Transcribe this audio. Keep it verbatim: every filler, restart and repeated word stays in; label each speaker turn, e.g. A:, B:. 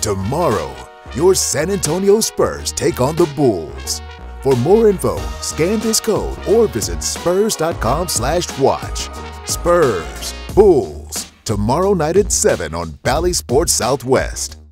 A: Tomorrow, your San Antonio Spurs take on the Bulls. For more info, scan this code or visit spurs dot com slash watch. Spurs, Bulls, tomorrow night at seven on Bally Sports Southwest.